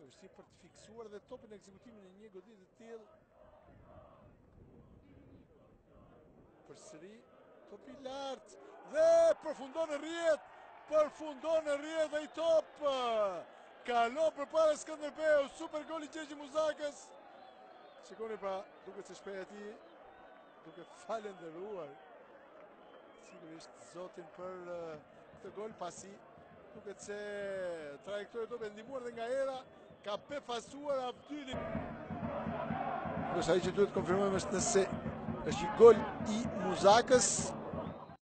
Ka vështirë për të fiksuar dhe topin në ekzekutimin e një goditje të tillë. Përsëri topi lart dhe përfundon në rrjet. Përfundon në rrjet dhe i top kalon përpara Skënderbeu. Super gol i Gjergj Muzakës. Shikoni pra, duket se shpreha e tij duke falendëruar sigurisht Zotin për këtë gol, pasi duket se trajektoria e topit e ndihmuar dhe nga era ka befasuar Avdynin. Ai që duhet konfirmojmë është nëse është një gol i Muzakës